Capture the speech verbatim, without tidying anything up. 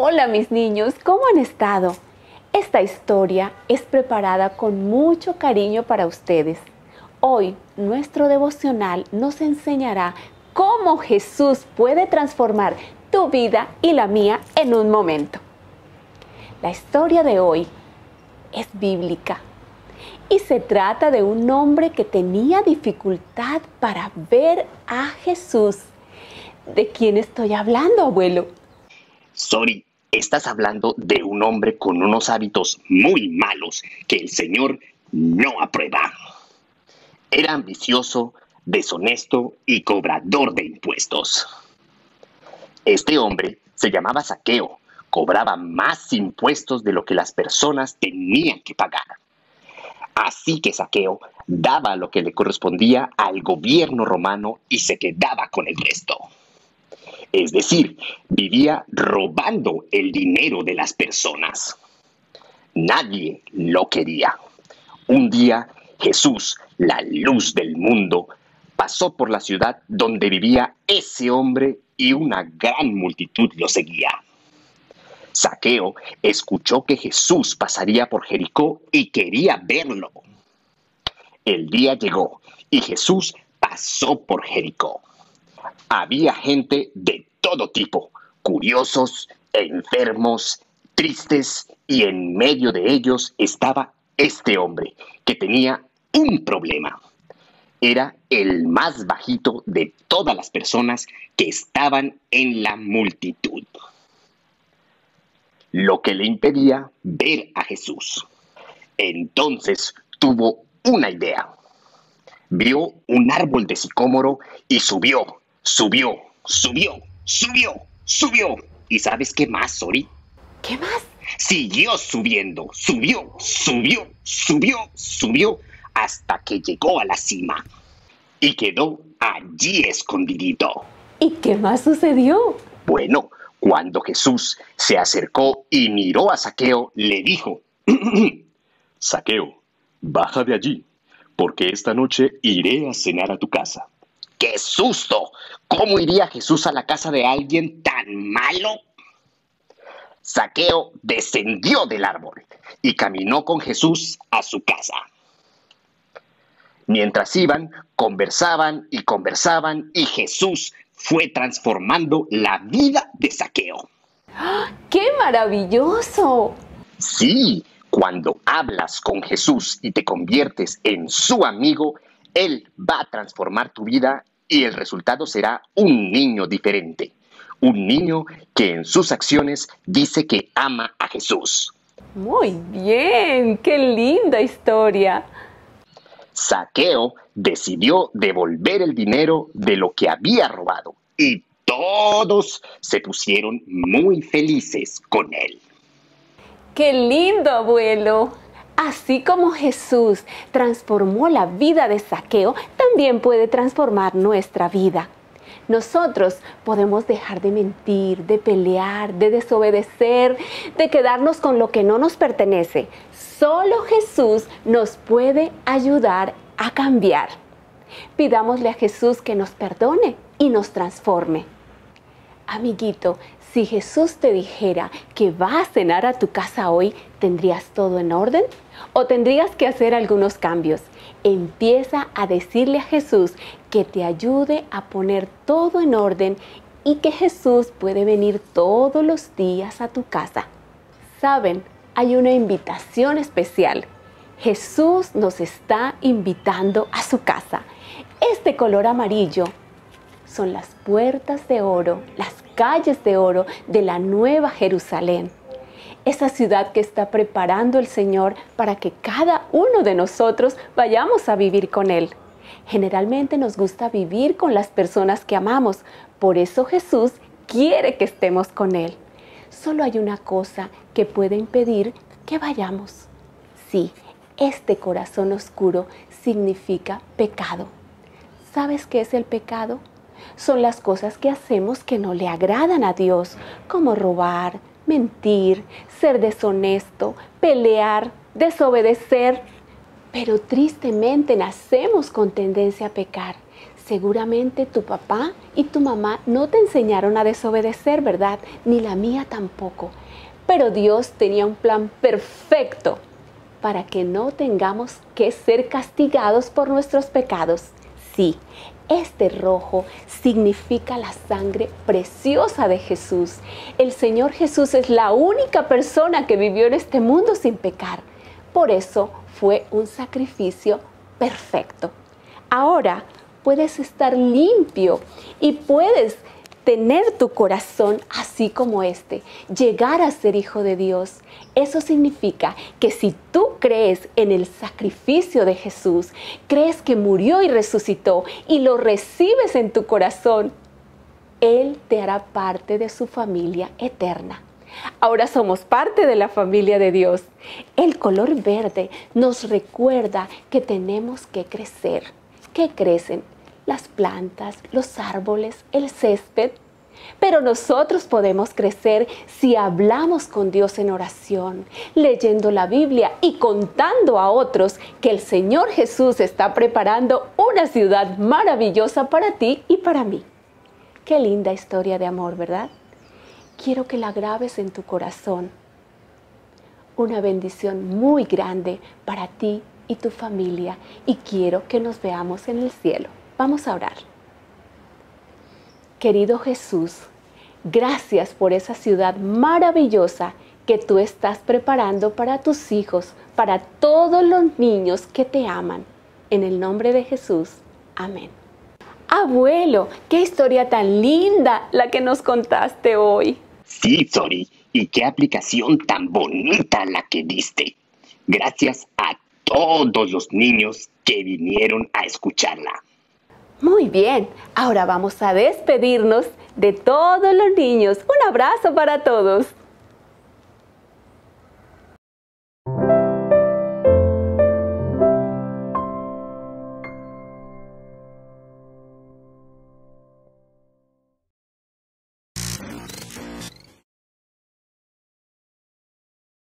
Hola mis niños, ¿cómo han estado? Esta historia es preparada con mucho cariño para ustedes. Hoy nuestro devocional nos enseñará cómo Jesús puede transformar tu vida y la mía en un momento. La historia de hoy es bíblica y se trata de un hombre que tenía dificultad para ver a Jesús. ¿De quién estoy hablando, abuelo? Sorry, estás hablando de un hombre con unos hábitos muy malos que el Señor no aprueba. Era ambicioso, deshonesto y cobrador de impuestos. Este hombre se llamaba Zaqueo, cobraba más impuestos de lo que las personas tenían que pagar. Así que Zaqueo daba lo que le correspondía al gobierno romano y se quedaba con el resto. Es decir, vivía robando el dinero de las personas. Nadie lo quería. Un día, Jesús, la luz del mundo, pasó por la ciudad donde vivía ese hombre y una gran multitud lo seguía. Zaqueo escuchó que Jesús pasaría por Jericó y quería verlo. El día llegó y Jesús pasó por Jericó. Había gente de todo tipo, curiosos, enfermos, tristes, y en medio de ellos estaba este hombre que tenía un problema. Era el más bajito de todas las personas que estaban en la multitud, lo que le impedía ver a Jesús. Entonces tuvo una idea. Vio un árbol de sicómoro y subió. Subió, subió, subió, subió. ¿Y sabes qué más, Sori? ¿Qué más? Siguió subiendo, subió, subió, subió, subió, hasta que llegó a la cima. Y quedó allí escondidito. ¿Y qué más sucedió? Bueno, cuando Jesús se acercó y miró a Zaqueo, le dijo: Zaqueo, baja de allí, porque esta noche iré a cenar a tu casa. ¡Qué susto! ¿Cómo iría Jesús a la casa de alguien tan malo? Zaqueo descendió del árbol y caminó con Jesús a su casa. Mientras iban, conversaban y conversaban y Jesús fue transformando la vida de Zaqueo. ¡Qué maravilloso! Sí, cuando hablas con Jesús y te conviertes en su amigo, Él va a transformar tu vida y el resultado será un niño diferente. Un niño que en sus acciones dice que ama a Jesús. Muy bien, qué linda historia. Zaqueo decidió devolver el dinero de lo que había robado y todos se pusieron muy felices con él. ¡Qué lindo, abuelo! Así como Jesús transformó la vida de Zaqueo, también puede transformar nuestra vida. Nosotros podemos dejar de mentir, de pelear, de desobedecer, de quedarnos con lo que no nos pertenece. Solo Jesús nos puede ayudar a cambiar. Pidámosle a Jesús que nos perdone y nos transforme. Amiguito, si Jesús te dijera que va a cenar a tu casa hoy, ¿tendrías todo en orden? ¿O tendrías que hacer algunos cambios? Empieza a decirle a Jesús que te ayude a poner todo en orden y que Jesús puede venir todos los días a tu casa. ¿Saben? Hay una invitación especial. Jesús nos está invitando a su casa. Este color amarillo son las puertas de oro, las calles de oro de la Nueva Jerusalén. Esa ciudad que está preparando el Señor para que cada uno de nosotros vayamos a vivir con Él. Generalmente nos gusta vivir con las personas que amamos, por eso Jesús quiere que estemos con Él. Solo hay una cosa que puede impedir que vayamos. Sí, este corazón oscuro significa pecado. ¿Sabes qué es el pecado? Son las cosas que hacemos que no le agradan a Dios, como robar, mentir, ser deshonesto, pelear, desobedecer. Pero tristemente nacemos con tendencia a pecar. Seguramente tu papá y tu mamá no te enseñaron a desobedecer, ¿verdad? Ni la mía tampoco. Pero Dios tenía un plan perfecto para que no tengamos que ser castigados por nuestros pecados. Sí, este rojo significa la sangre preciosa de Jesús. El Señor Jesús es la única persona que vivió en este mundo sin pecar. Por eso fue un sacrificio perfecto. Ahora puedes estar limpio y puedes tener tu corazón así como este, llegar a ser hijo de Dios. Eso significa que si tú crees en el sacrificio de Jesús, crees que murió y resucitó y lo recibes en tu corazón, Él te hará parte de su familia eterna. Ahora somos parte de la familia de Dios. El color verde nos recuerda que tenemos que crecer. ¿Qué crecen? Las plantas, los árboles, el césped. Pero nosotros podemos crecer si hablamos con Dios en oración, leyendo la Biblia y contando a otros que el Señor Jesús está preparando una ciudad maravillosa para ti y para mí. Qué linda historia de amor, ¿verdad? Quiero que la grabes en tu corazón. Una bendición muy grande para ti y tu familia, y quiero que nos veamos en el cielo. Vamos a orar. Querido Jesús, gracias por esa ciudad maravillosa que tú estás preparando para tus hijos, para todos los niños que te aman. En el nombre de Jesús. Amén. Abuelo, qué historia tan linda la que nos contaste hoy. Sí, Sori, y qué aplicación tan bonita la que diste. Gracias a todos los niños que vinieron a escucharla. Muy bien, ahora vamos a despedirnos de todos los niños. Un abrazo para todos.